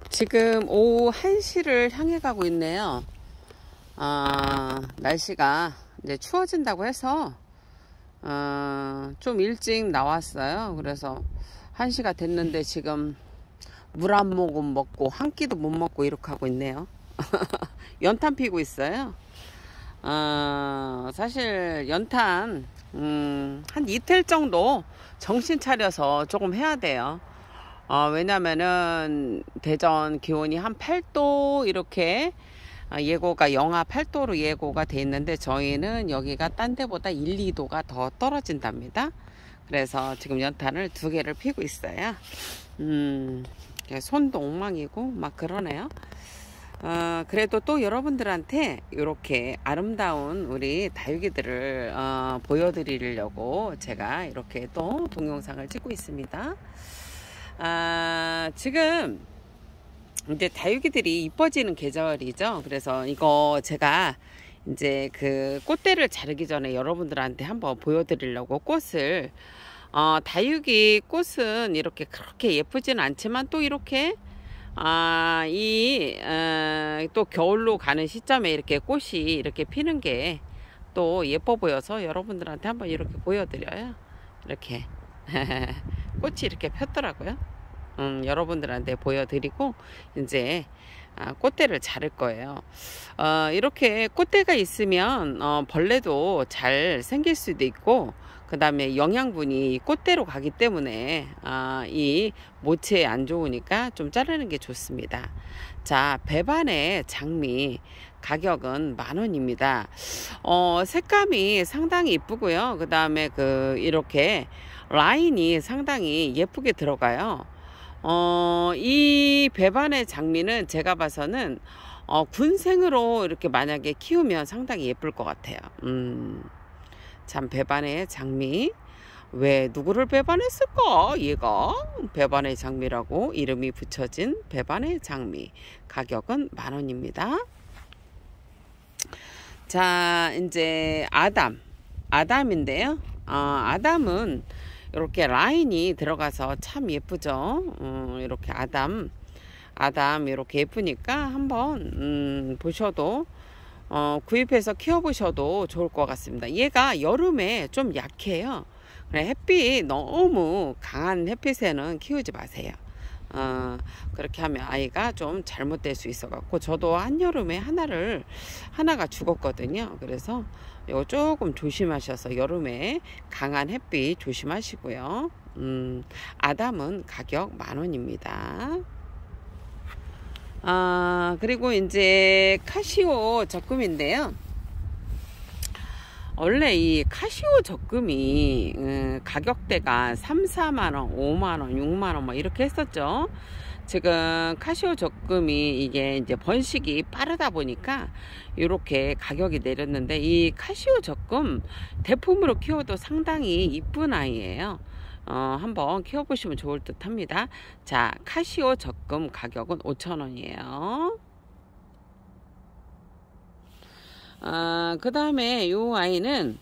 지금 오후 1시를 향해 가고 있네요. 날씨가 이제 추워진다고 해서 좀 일찍 나왔어요. 그래서 1시가 됐는데 지금 물 한 모금 먹고 한 끼도 못 먹고 이렇게 하고 있네요. 연탄 피고 있어요. 사실 연탄 한 이틀 정도 정신 차려서 조금 해야 돼요. 왜냐면은 대전 기온이 한 8도 이렇게 예고가 영하 8도로 예고가 돼 있는데 저희는 여기가 딴 데보다 1, 2도가 더 떨어진답니다. 그래서 지금 연탄을 2개를 피고 있어요. 손도 엉망이고 막 그러네요. 그래도 또 여러분들한테 이렇게 아름다운 우리 다육이들을 보여드리려고 제가 이렇게 또 동영상을 찍고 있습니다. 지금 이제 다육이들이 이뻐지는 계절이죠. 그래서 이거 제가 이제 그 꽃대를 자르기 전에 여러분들한테 한번 보여드리려고 꽃을 다육이 꽃은 이렇게 그렇게 예쁘지는 않지만 또 이렇게 또 겨울로 가는 시점에 이렇게 꽃이 이렇게 피는 게 또 예뻐 보여서 여러분들한테 한번 이렇게 보여드려요. 이렇게 꽃이 이렇게 폈더라고요. 여러분들한테 보여드리고 이제 꽃대를 자를 거예요. 이렇게 꽃대가 있으면 벌레도 잘 생길 수도 있고 그 다음에 영양분이 꽃대로 가기 때문에 이 모체에 안 좋으니까 좀 자르는 게 좋습니다. 자, 배반의 장미 가격은 10,000원입니다. 색감이 상당히 이쁘고요. 그 다음에 이렇게 라인이 상당히 예쁘게 들어가요. 이 배반의 장미는 제가 봐서는 군생으로 이렇게 만약에 키우면 상당히 예쁠 것 같아요. 참 배반의 장미, 왜 누구를 배반했을까? 얘가 배반의 장미라고 이름이 붙여진 배반의 장미, 가격은 10,000원입니다. 자, 이제 아담인데요. 아담은 이렇게 라인이 들어가서 참 예쁘죠. 이렇게 아담 이렇게 예쁘니까 한번 보셔도 구입해서 키워보셔도 좋을 것 같습니다. 얘가 여름에 좀 약해요. 햇빛 너무 강한 햇빛에는 키우지 마세요. 그렇게 하면 아이가 좀 잘못될 수 있어 갖고 저도 한여름에 하나가 죽었거든요. 그래서 이거 조금 조심하셔서 여름에 강한 햇빛 조심하시고요. 아담은 가격 10,000원입니다. 그리고 이제 카시오 적금인데요. 원래 이 카시오 적금이 가격대가 3, 4만원, 5만원, 6만원 뭐 이렇게 했었죠. 지금 카시오 적금이 이게 이제 번식이 빠르다 보니까 이렇게 가격이 내렸는데 이 카시오 적금 대품으로 키워도 상당히 이쁜 아이예요. 한번 키워보시면 좋을 듯 합니다. 자, 카시오 적금 가격은 5,000원이에요. 그 다음에 이 아이는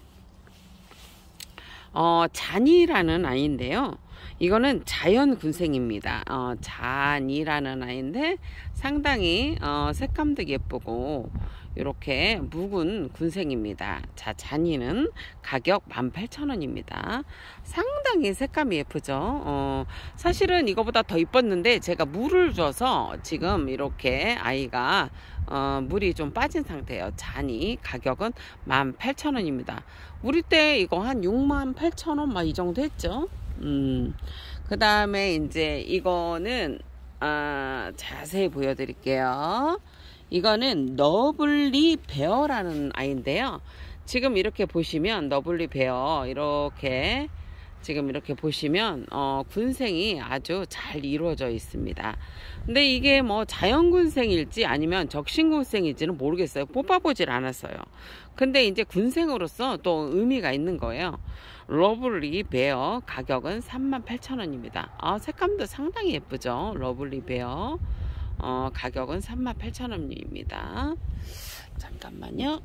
잔이라는 아이인데요. 이거는 자연 군생입니다. 잔이라는 아이인데 상당히 색감도 예쁘고 이렇게 묵은 군생입니다. 자, 잔이는 가격 18,000원입니다. 상당히 색감이 예쁘죠. 사실은 이거보다 더 이뻤는데 제가 물을 줘서 지금 이렇게 아이가 물이 좀 빠진 상태예요. 잔이 가격은 18,000원입니다. 우리 때 이거 한 68,000원 막 이 정도 했죠. 그 다음에 이제 이거는 자세히 보여드릴게요. 이거는 너블리 베어라는 아이인데요. 지금 이렇게 보시면 너블리 베어 이렇게 지금 이렇게 보시면 군생이 아주 잘 이루어져 있습니다. 근데 이게 뭐 자연군생일지 아니면 적신군생일지는 모르겠어요. 뽑아보질 않았어요. 근데 이제 군생으로서 또 의미가 있는 거예요. 러블리 베어 가격은 38,000원입니다. 색감도 상당히 예쁘죠. 러블리 베어 가격은 38,000원입니다. 잠깐만요.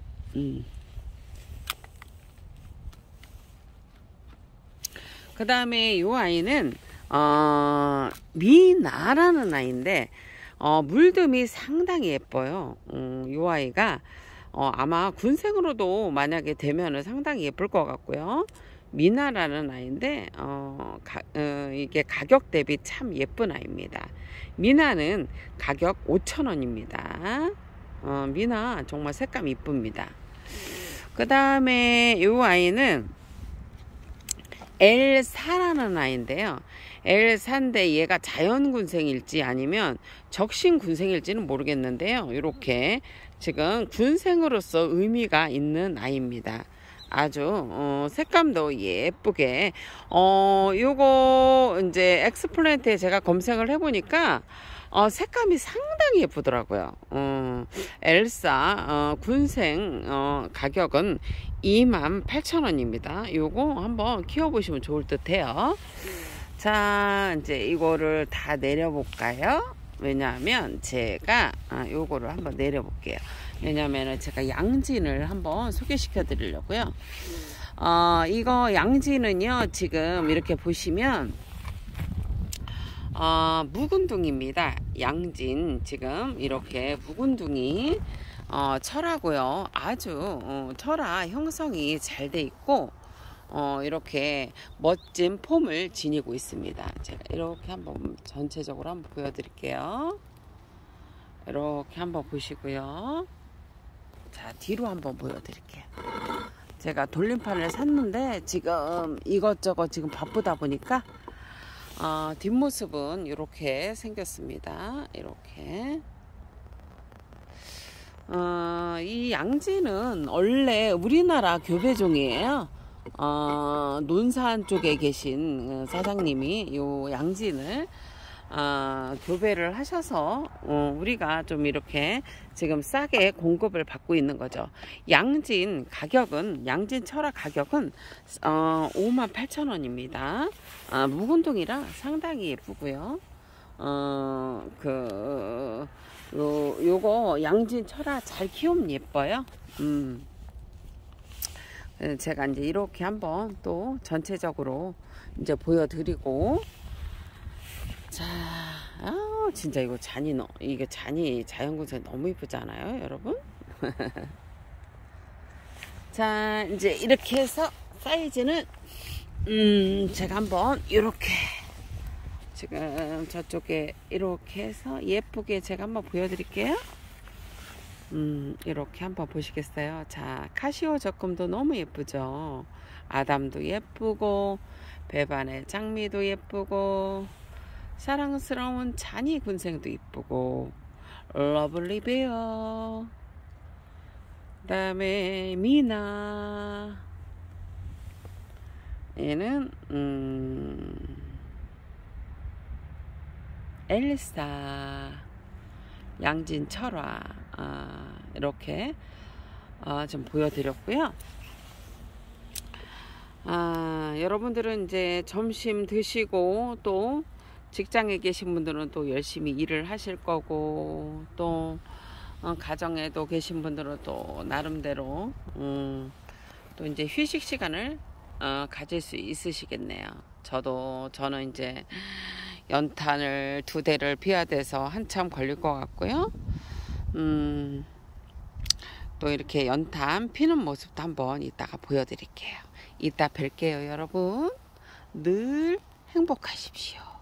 그 다음에 이 아이는 미나라는 아이인데 물듬이 상당히 예뻐요. 이 아이가 아마 군생으로도 만약에 되면은 상당히 예쁠 것 같고요. 미나라는 아이인데 이게 가격 대비 참 예쁜 아이입니다. 미나는 가격 5,000원입니다. 미나 정말 색감 이쁩니다. 그 다음에 이 아이는 엘사라는 아이인데요. 엘사인데 얘가 자연군생일지 아니면 적신군생일지는 모르겠는데요. 이렇게 지금 군생으로서 의미가 있는 아이입니다. 아주 색감도 예쁘게 요거 이제 엑스플랜트에 제가 검색을 해보니까 색감이 상당히 예쁘더라고요. 엘사 군생 가격은 28,000원입니다. 요거 한번 키워보시면 좋을 듯 해요. 자, 이제 이거를 다 내려볼까요? 왜냐하면 제가 요거를 한번 내려볼게요. 왜냐하면 제가 양진을 한번 소개시켜 드리려고요. 이거 양진은요, 지금 이렇게 보시면 묵은둥입니다. 양진 지금 이렇게 묵은둥이 철하고요. 아주 철화 형성이 잘 돼 있고 이렇게 멋진 폼을 지니고 있습니다. 제가 이렇게 한번 전체적으로 한번 보여드릴게요. 이렇게 한번 보시고요. 자, 뒤로 한번 보여드릴게요. 제가 돌림판을 샀는데 지금 이것저것 지금 바쁘다 보니까 뒷모습은 이렇게 생겼습니다. 이렇게 이 양지는 원래 우리나라 교배종이에요. 논산 쪽에 계신 사장님이 요 양진을 교배를 하셔서 우리가 좀 이렇게 지금 싸게 공급을 받고 있는 거죠. 양진 가격은 양진 철화 가격은 58,000원입니다. 묵은둥이라 상당히 예쁘고요. 요거 양진 철화 잘 키우면 예뻐요. 제가 이제 이렇게 한번 또 전체적으로 이제 보여드리고, 자, 진짜 이거 이게 잔이 자연군생 너무 이쁘잖아요, 여러분. 자, 이제 이렇게 해서 사이즈는 제가 한번 이렇게 지금 저쪽에 이렇게 해서 예쁘게 제가 한번 보여드릴게요. 이렇게 한번 보시겠어요? 자, 카시오 적금도 너무 예쁘죠? 아담도 예쁘고, 배반의 장미도 예쁘고, 사랑스러운 잔이 군생도 예쁘고, 러블리 베어, 그 다음에 미나, 얘는 엘사, 양진 철화, 이렇게 좀 보여드렸고요. 여러분들은 이제 점심 드시고 또 직장에 계신 분들은 또 열심히 일을 하실 거고, 또 가정에도 계신 분들은 또 나름대로 또 이제 휴식 시간을 가질 수 있으시겠네요. 저는 이제 연탄을 2대를 피워야 돼서 한참 걸릴 것 같고요. 또 이렇게 연탄 피는 모습도 한번 이따가 보여드릴게요. 이따 뵐게요, 여러분. 늘 행복하십시오.